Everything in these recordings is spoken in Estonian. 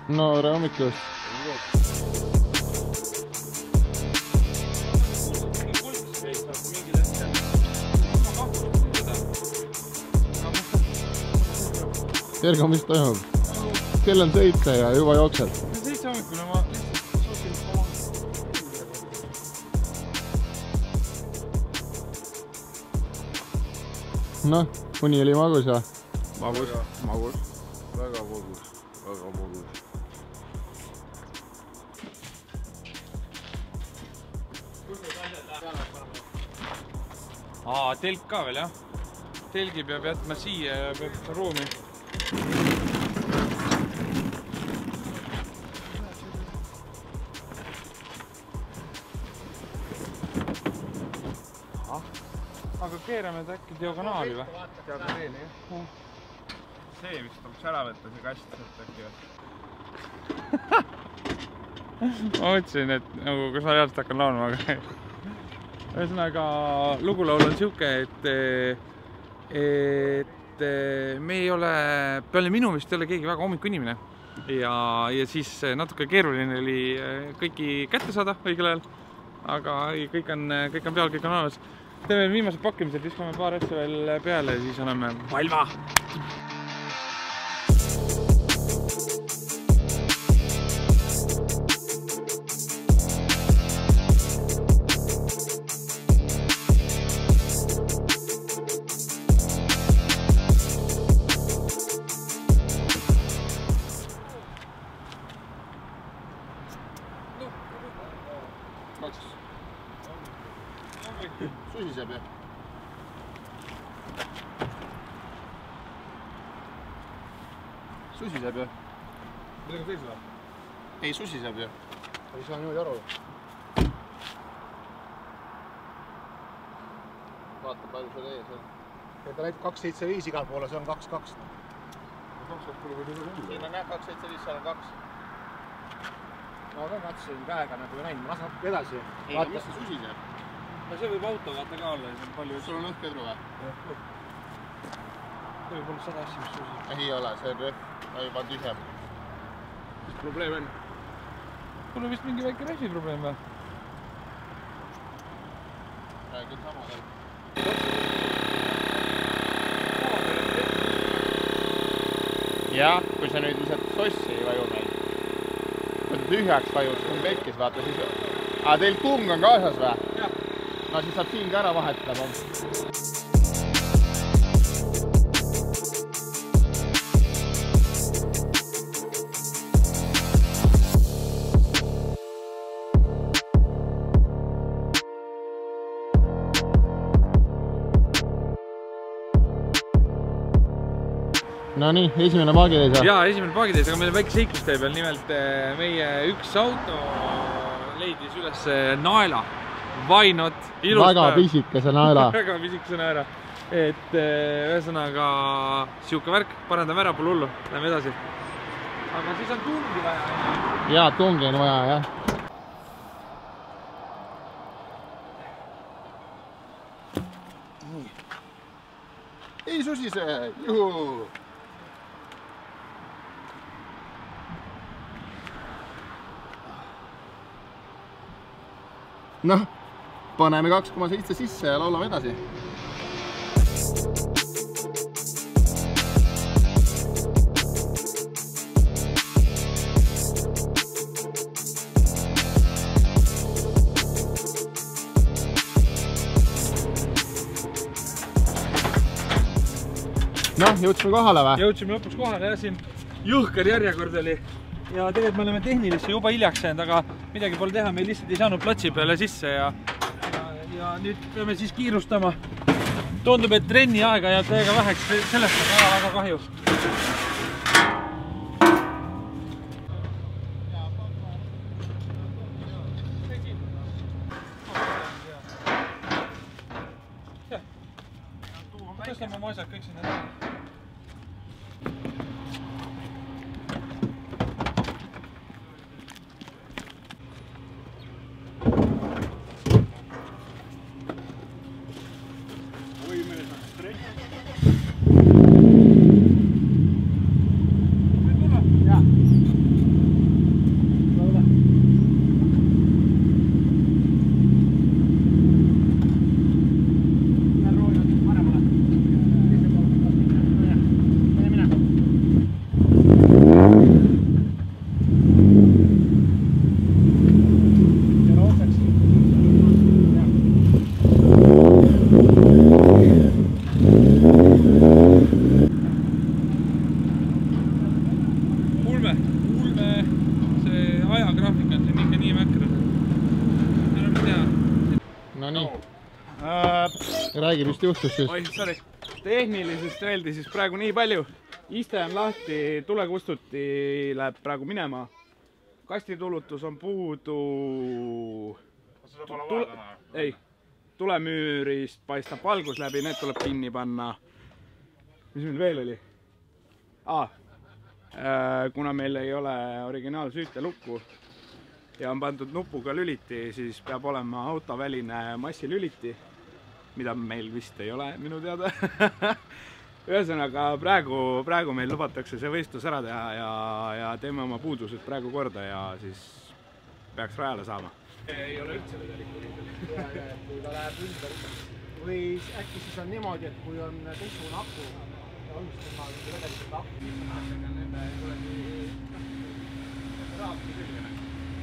No tere hommikust. Tergo, mis toimub? Kell on 7 ja juba jooksed. 7 hommikul ma lihtsalt suutsin Noh, uni oli magus või? Magus. Väga magus. Telk ka veel jah. Telgi peab jätma siia ja peab ruumi. Aga keerame äkki diagonaali või? Diagonaali jah. See vist tuleks ära võtta, see kast sealt äkki või? Ma mõtlesin, et nagu kas ma reaalselt hakkan laulma, aga ühesõnaga lugulaul on siuke, et me ei ole, peale minu vist ei ole keegi väga hommikuinimene ja siis natuke keeruline oli kõiki kätte saada õigel ajal, aga kõik on peal, kõik on olemas. Teeme viimased pakkimised, viskame paar asja veel peale ja siis oleme valva! Susiseb jah? Susiseb jah? Midagi sees või? Ei, susiseb jah. Ei saa niimoodi aru. Vaata palju seal ees on. Ta näitab 275 igal poole, see on 22. Siin on jah 275, seal on 2. Ma ka katsusin käega nagu ei näinud, ma lasen natuke edasi. Ei, mis see susiseb? No see võib auto vaata ka olla, see on palju... Sul on õhkedru või? See võib olla 100 asja, mis susiseb. Ei ole, see on rõhv, ta juba tühjem. Mis probleem on? Sul on vist mingi väike rehvi probleem või? Räägid samadel. Jah, kui sa nüüd lihtsalt sossi ei vaju meil. Kui ta tühjaks vajus, kui pekkis, vaata siis... Aga teil tung on kaasas või? Jah. No siis saab siin ka ära vahetada. No nii, esimene paagiteis või? Jaa, esimene paagiteis, aga meil on väike seiklustee peal. Nimelt meie üks auto leidis üles naela. Why not? Ilus väga pisikese naela. Väga pisikese naela. Et ühesõnaga siuke värk, parandame ära, pole hullu. Läheme edasi. Aga siis on tungi vaja. Jaa, tungi on vaja, jah. Ei susise! Juhu! Noh, paneme 2,7 sisse ja laulame edasi. Noh, jõudsime kohale või? Jõudsime lõpuks kohale ja siin jõhker järjekord oli. Ja tegelikult me oleme tehnilisse juba hiljaks jäänud, aga midagi pole teha, meil lihtsalt ei saanud platsi peale sisse ja nüüd peame siis kiirustama. Tundub, et trenni aega jääb täiega väheks, sellest on väga kahju. Tõstame oma asjad kõik sinna taha. No nii. Räägi, mis juhtus siis? Oi, sorry. Tehnilisest öeldi siis praegu nii palju. Iste on lahti, tulekustuti läheb praegu minema. Kastitulutus on puudu. Seda pole vaja täna? Ei. Tulemüürist paistab valgus läbi, need tuleb kinni panna. Mis meil veel oli? Kuna meil ei ole originaalsüütelukku ja on pandud nupuga lüliti, siis peab olema autoväline massilüliti, mida meil vist ei ole minu teada. Ühesõnaga praegu meil lubatakse see võistlus ära teha ja teeme oma puudused praegu korda ja siis peaks rajale saama. Ei ole üldse vedelikku riidel. Kui ta läheb ümber. Või äkki siis on niimoodi, et kui on teistsugune aku, ja on vist tema vedelikult aku. Nende kuradi raapki külgene.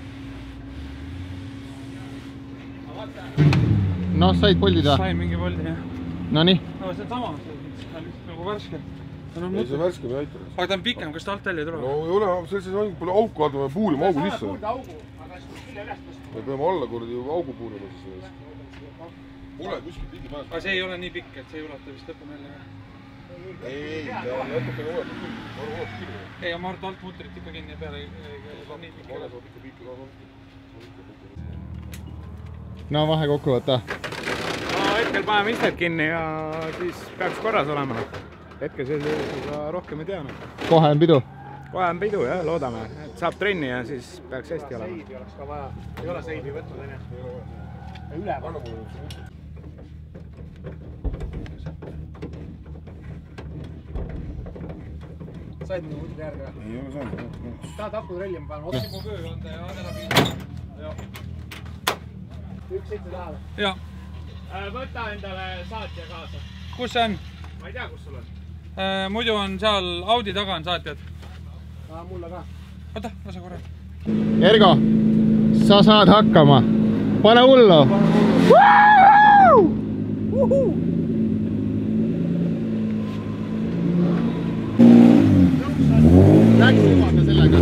No, said poldid või? Sain mingi poldi, jah. No nii. No see on sama, see on lihtsalt nagu värske. Ei, see värske me aitab. Aga ta on pikem, kas ta alt välja ei tule? No ei ole, selles ongi pole auku vaata, me puurime augu sisse. Me peame alla kordi augu puurima siis. Pole kuskil pidi päästa. Aga see ei ole nii pikk, et see ei ulata vist lõpuni välja. Ei, ta on natukene uletud küll. Ei, ma arvan, alt mutrit ikka kinni ja peale nii pikk ei ole. No vahe kokku võtta. No hetkel paneme istet kinni ja siis peaks korras olema. Hetkel seda rohkem ei tea. Kohe on pidu? Kohe on pidu, jah, loodame. Saab trenni ja siis peaks hästi olema. Seidi oleks ka vaja. Ei ole seidi võtnud, enne. Üle panna. Said minu võtnud järgi? Ei ole saanud. Tahad aku trelli ma panen otsi? Mu köökande ja adelapiin. Üks seitse tahale. Jaa. Võta endale saatja kaasa. Kus see on? Ma ei tea, kus sul on. Muidu on seal Audi taga on saatjad. Mulle ka. Oota, lase korra. Ergo, sa saad hakkama. Pane hullu! Läks jõuada sellega.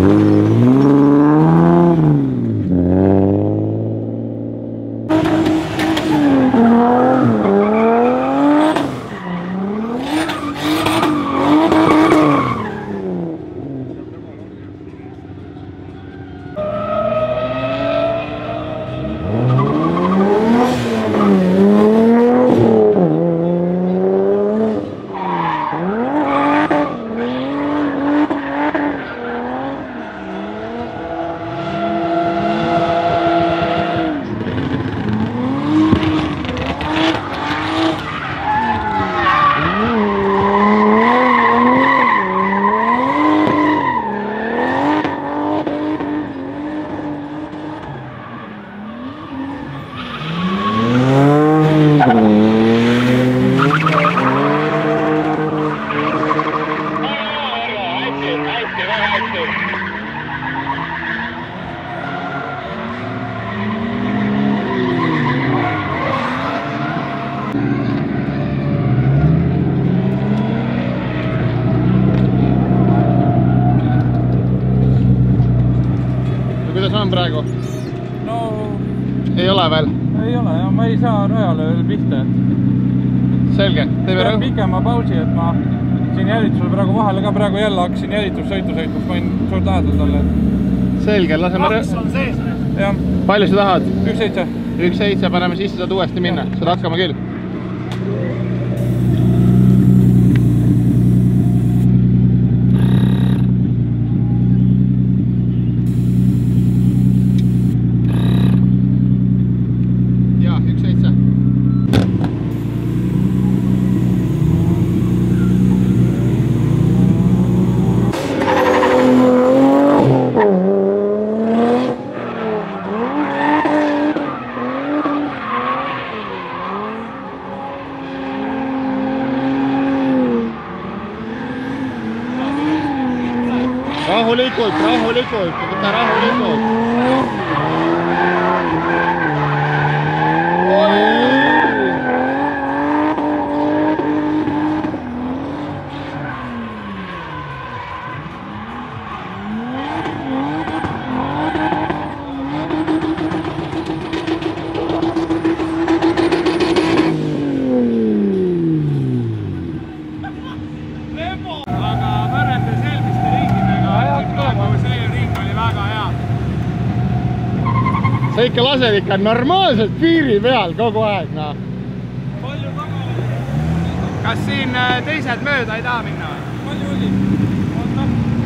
Praegu? No... Ei ole veel? Ei ole, ja ma ei saa rajale veel pihta. Selge. Teen pikema pausi, et ma siin jälitusel praegu vahele ka praegu jälle hakkasin jälitussõitu sõitma, ma võin suurt lähedal talle. Selge, laseme... Kaks on sees, ne? Jah. Palju sa tahad? 1.7. 1.7, paneme sisse, saad uuesti minna. Saad hakkama küll. Rahulikult, võta rahulikult. ikka lased ikka normaalselt piiri peal kogu aeg, noh. Palju taga? Kas siin teised mööda ei taha minna või? Palju oli? Oota.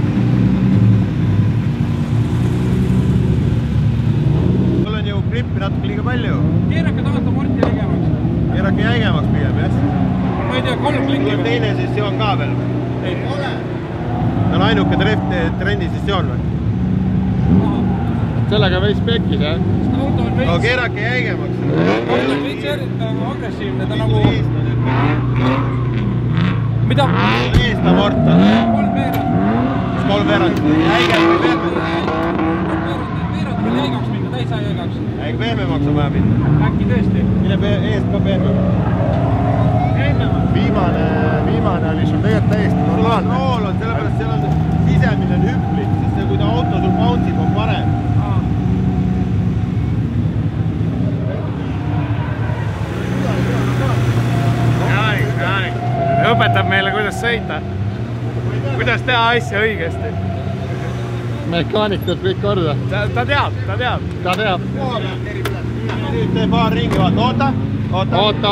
Mul on ju grippi natuke liiga palju. Keerake tagant amorti jäigemaks. Keerake jäigemaks pigem, jah? Ma ei tea, 3 klikki või? Teine sessioon ka veel või? Ei ole. See on ainuke trendi sessioon või? Sellega veits pekkis, jah? Auto on veits... No keerake jäigemaks. Auto on veits agressiivne, ta nagu... Mida? Eest amorta. 3 veerand. Mis 3 veerand? Jäigem või pehme? Veerand küll jäigaks minna, ta ei saa jäigaks. Äkki pehmemaks on vaja minna? Äkki tõesti? Mille eest ka pehme? Viimane oli sul tegelikult täiesti normaalne. Rool on, sellepärast seal on sisemine on hüplik, siis see, kui ta auto sul bounsib, on parem. Õpetab meile, kuidas sõita. Kuidas teha asja õigesti. Mekaanik teeb kõik korda. Ta teab. Ta teab. Nüüd tee paar ringi, vaata, oota.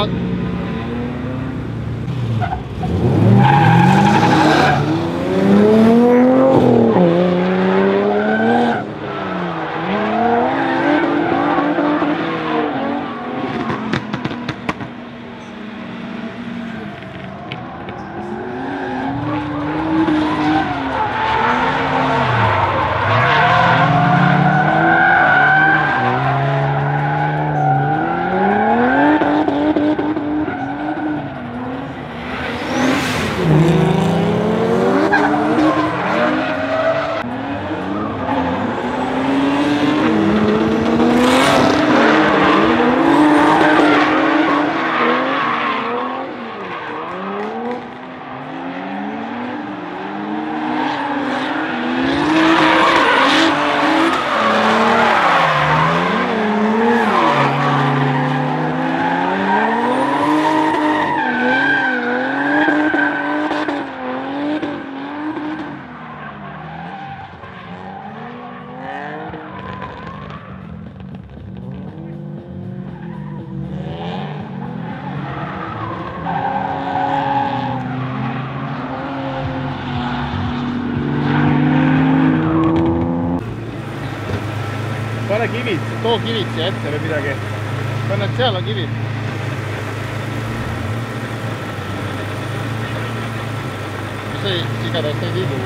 Pane kivid, too kivid siia ette või midagi. Pane, et seal on kivid. See igatahes ei liigu.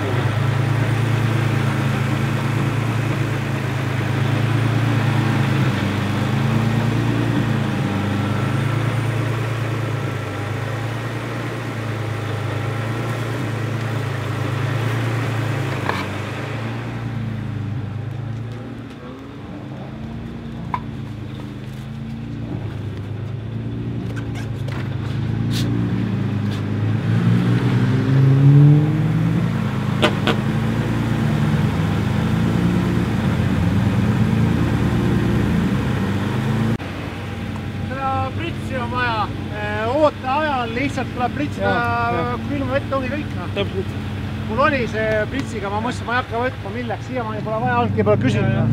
Lihtsalt tuleb pritsida külma vett, ongi kõik. Mul oli see pritsiga, ma mõtlesin, ma ei hakka võtma, milleks, siiamaani pole vaja olnudki, pole küsinud.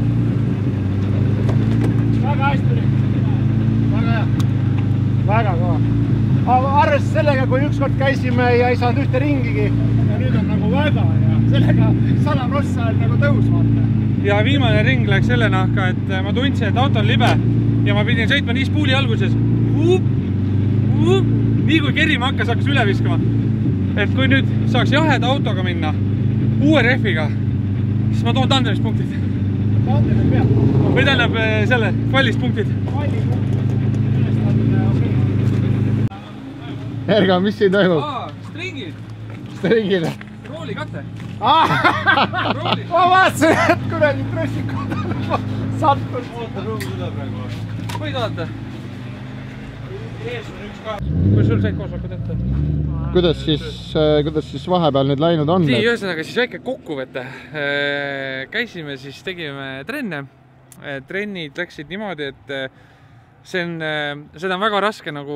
Väga hästi oli. Väga hea. Väga kõva. Arvestades sellega, kui ükskord käisime ja ei saanud ühte ringigi ja nüüd on nagu väga ja sellega 100% on nagu tõus vaata. Ja viimane ring läks selle nahka, et ma tundsin, et auto on libe ja ma pidin sõitma nii spuuli alguses. Nii kui kerima hakkas üle viskama. Et kui nüüd saaks jaheda autoga minna uue rehviga, siis ma toon tandemispunktid. Tandemid peab? Või tähendab selle, kvallispunktid. Erga, mis siin toimub? Stringid. Stringid? Roolikate. Ma vaatasin, et kuradi trössikud sattud. Võid vaadata? Kui sul said koosolekud ette? Kuidas siis vahepeal nüüd läinud on? Nii, ühesõnaga siis väike kokkuvõte. Käisime siis, tegime trenne. Trennid läksid niimoodi, et seda on väga raske nagu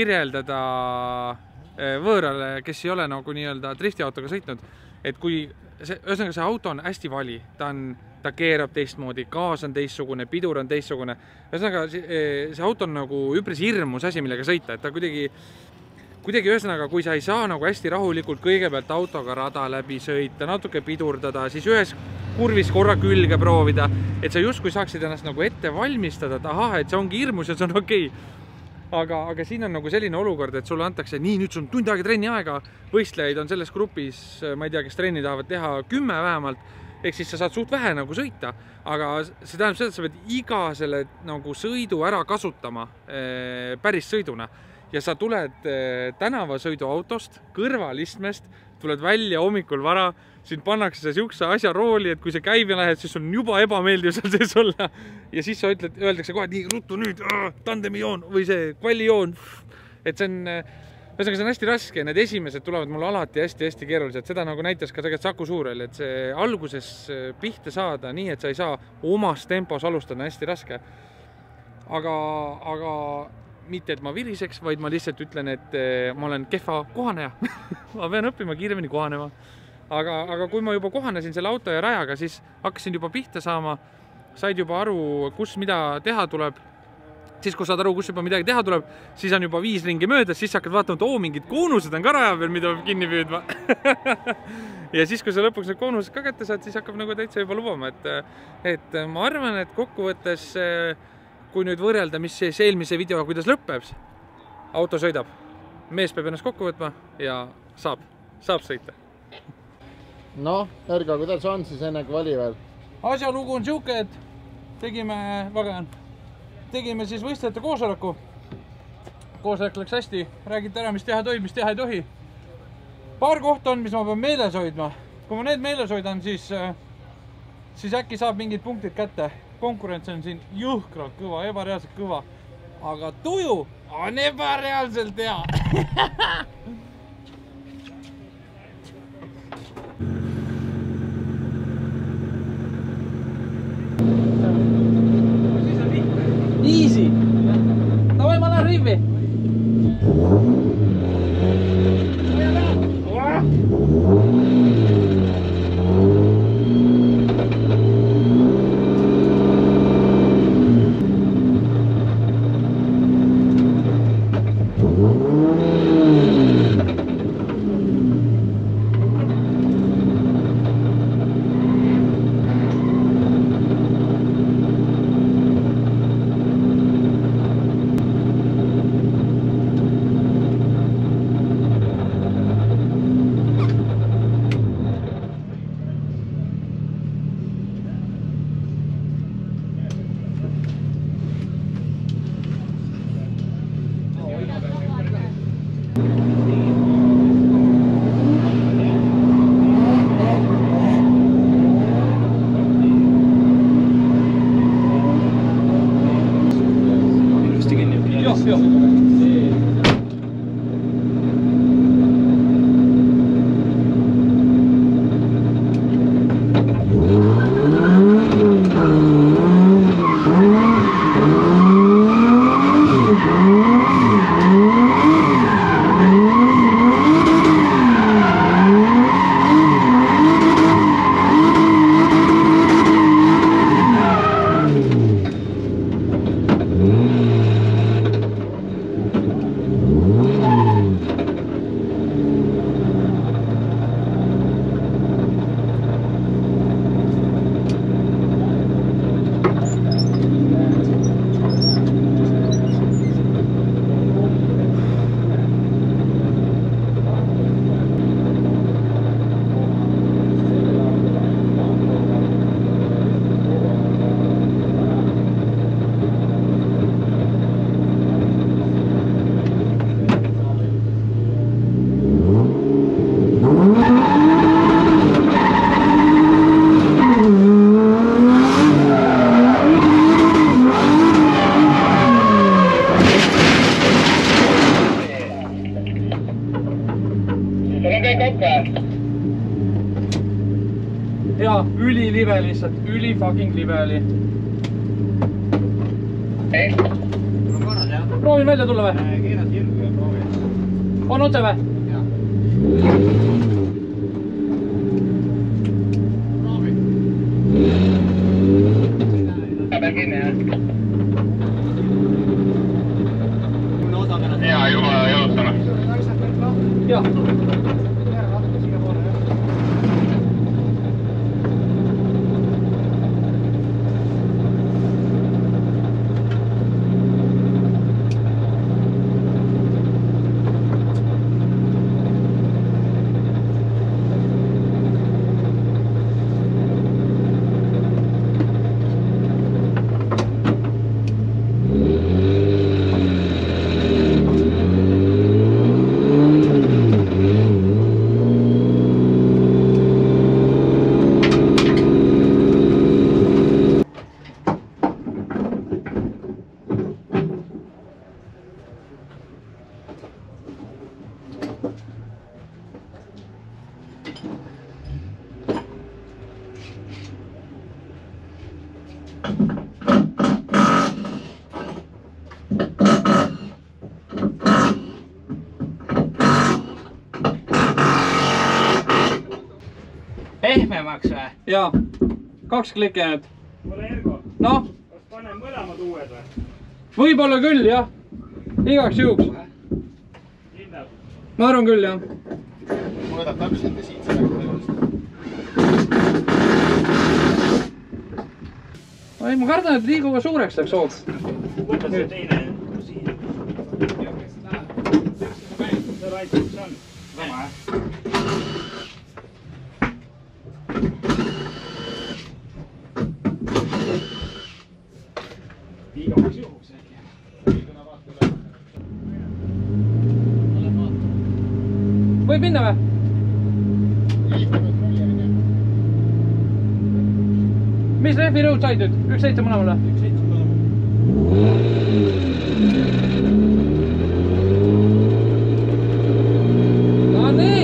kirjeldada võõrale, kes ei ole nagu nii-öelda driftiautoga sõitnud. Et kui ühesõnaga see auto on hästi vali, ta keerab teistmoodi, gaas on teistsugune, pidur on teistsugune. Ühesõnaga see auto on nagu üpris hirmus asi, millega sõita, et ta kuidagi ühesõnaga, kui sa ei saa nagu hästi rahulikult kõigepealt autoga rada läbi sõita, natuke pidurdada, siis ühes kurvis korra külge proovida, et sa justkui saaksid ennast nagu ette valmistada, et ahah, et see ongi hirmus ja see on okei. Aga siin on nagu selline olukord, et sulle antakse nii, nüüd sul on tund aega trenni aega, võistlejaid on selles grupis, ma ei tea, kes trenni tahavad teha 10 vähemalt, ehk siis sa saad suht vähe nagu sõita, aga see tähendab seda, et sa pead iga selle nagu sõidu ära kasutama päris sõiduna. Ja sa tuled tänavasõidu autost, kõrvalistmest, tuled välja hommikul vara, siin pannakse see siukse asja rooli, et kui see käima lähed, siis on juba ebameeldiv seal sees olla. Ja siis sa öeldakse kohe, nii ruttu nüüd, tandemi joon või see kvalli joon. Et see on hästi raske, need esimesed tulevad mulle alati hästi keerulised. Seda nagu näitas ka tegelikult Saku Suurel, et see alguses pihta saada nii, et sa ei saa omas tempos alustada, hästi raske. Aga mitte, et ma viriseks, vaid ma lihtsalt ütlen, et ma olen kehva kohaneja. Ma pean õppima kiiremini kohanema. Aga kui ma juba kohanesin selle auto ja rajaga, siis hakkasin juba pihta saama, said juba aru, kus mida teha tuleb. Siis, kui saad aru, kus juba midagi teha tuleb, siis on juba 5 ringi möödas, siis hakkad vaatama, et mingid koonused on ka raja peal, mida peab kinni püüdma. Ja siis, kui sa lõpuks need koonused ka kätte saad, siis hakkab nagu täitsa juba lubama. Et ma arvan, et kokkuvõttes kui nüüd võrrelda, mis siis eelmise videoga, kuidas lõppeb, auto sõidab. Mees peab ennast kokku võtma ja saab sõita. Noh, Ergo, kuidas on siis enne kvali veel? Asjalugu on siuke, et tegime siis võistlejate koosoleku. Koosolek läks hästi, räägite ära, mis teha tohib, mis teha ei tohi. Paar kohta on, mis ma pean meeles hoidma. Kui ma need meeles hoidan, siis äkki saab mingid punktid kätte. Konkurents on siin jõhkralt kõva, ebareaalselt kõva. Aga tuju on ebareaalselt hea. Easy. Davai, ma lähen rivi. Ja, ülilive lihtsalt, fucking live oli. Proovin välja tulla või? Keerad jirgu ja proovi. On otse või? Jaa. Peab kinni, jah? Hea jumala jaotana. Jah. Pehmemaks või? Jaa, 2 klikki jäänud. Kuule Ergo, Noh, kas panen mõlemad uued või? võib-olla küll, jah. Igaks juhuks. Hindab. Ma arvan küll, jah. Mul võtab täpselt ja siit sellega. Ma kardan, et liiguva suureks läks hoog. Võta see teine siin. See raisib, see on. Sama, jah? Igaks juhuks äkki. Võib minna või? Mis rehvi rõud said nüüd? 1.7 mõlemale? 1.7 mõlemale. No nii!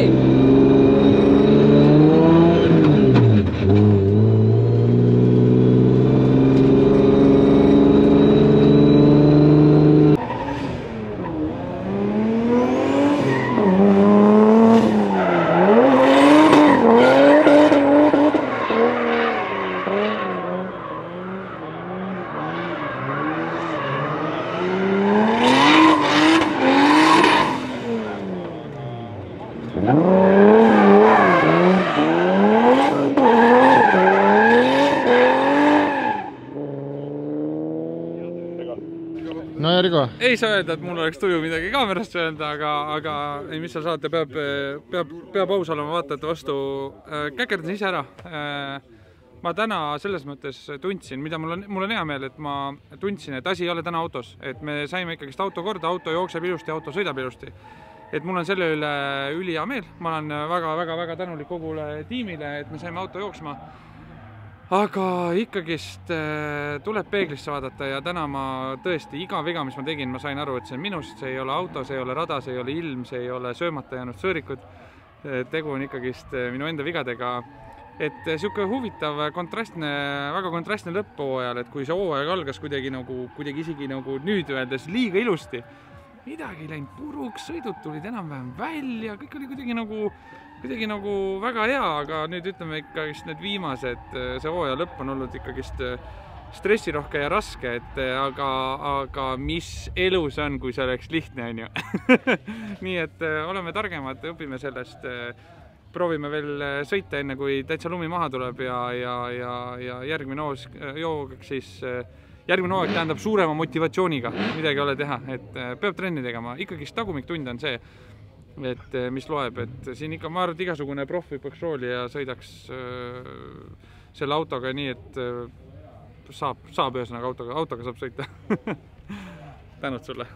No Ergo. Ei saa öelda, et mul oleks tuju midagi kaamerast öelda, aga ei, mis seal saate, peab aus olema vaatajate vastu. Käkerdan ise ära. Ma täna selles mõttes tundsin, mida mul on hea meel, et ma tundsin, et asi ei ole täna autos. Et me saime ikkagist auto korda, auto jookseb ilusti, auto sõidab ilusti. Et mul on selle üle ülihea meel. Ma olen väga tänulik kogule tiimile, et me saime auto jooksma. Aga ikkagist tuleb peeglisse vaadata ja täna ma tõesti iga viga, mis ma tegin, ma sain aru, et see on minust, see ei ole auto, see ei ole rada, see ei ole ilm, see ei ole söömata jäänud sõõrikud. Tegu on ikkagist minu enda vigadega. Et siuke huvitav, väga kontrastne lõpphooajal, et kui see hooaeg algas kuidagi isegi nüüd öeldes liiga ilusti, midagi läinud puruks, sõidud tulid enam-vähem välja, kõik oli kuidagi väga hea, aga nüüd ütleme ikkagist need viimased, see hooaja lõpp on olnud ikkagist stressirohke ja raske, aga mis elu see on, kui see oleks lihtne, on ju. Nii et oleme targemad, õpime sellest, proovime veel sõita enne, kui täitsa lumi maha tuleb ja järgmine hooaeg tähendab suurema motivatsiooniga, midagi ei ole teha, et peab trenni tegema, ikkagist tagumik-tund on see, et mis loeb, et siin ikka ma arvan, et igasugune proff hüppaks rooli ja sõidaks selle autoga nii, et saab ühesõnaga autoga saab sõita. Tänud sulle!